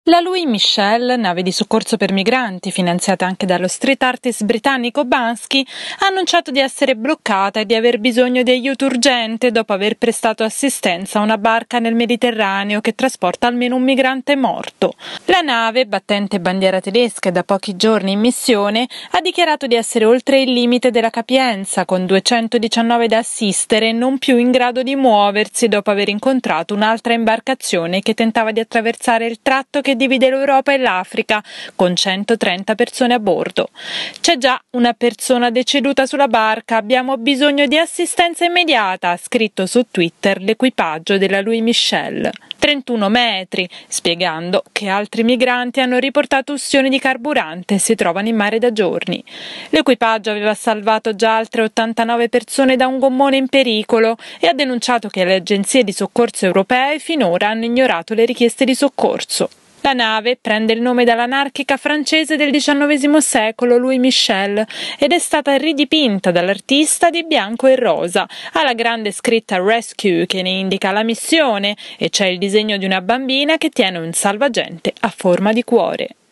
La Louis Michel, nave di soccorso per migranti finanziata anche dallo street artist britannico Banksy, ha annunciato di essere bloccata e di aver bisogno di aiuto urgente dopo aver prestato assistenza a una barca nel Mediterraneo che trasporta almeno un migrante morto. La nave, battente bandiera tedesca e da pochi giorni in missione, ha dichiarato di essere oltre il limite della capienza, con 219 da assistere e non più in grado di muoversi dopo aver incontrato un'altra imbarcazione che tentava di attraversare il tratto che divide l'Europa e l'Africa, con 130 persone a bordo. C'è già una persona deceduta sulla barca, abbiamo bisogno di assistenza immediata, ha scritto su Twitter l'equipaggio della Louis Michel. 31 metri, spiegando che altri migranti hanno riportato ustioni di carburante e si trovano in mare da giorni. L'equipaggio aveva salvato già altre 89 persone da un gommone in pericolo e ha denunciato che le agenzie di soccorso europee finora hanno ignorato le richieste di soccorso. La nave prende il nome dall'anarchica francese del XIX secolo Louis Michel ed è stata ridipinta dall'artista di bianco e rosa. Ha la grande scritta Rescue che ne indica la missione e c'è il disegno di una bambina che tiene un salvagente a forma di cuore.